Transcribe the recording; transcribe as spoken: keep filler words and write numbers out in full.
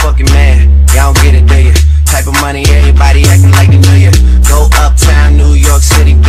fucking man. Y'all don't get it, do ya? Type of money, everybody acting like they knew ya. Go uptown, New York City.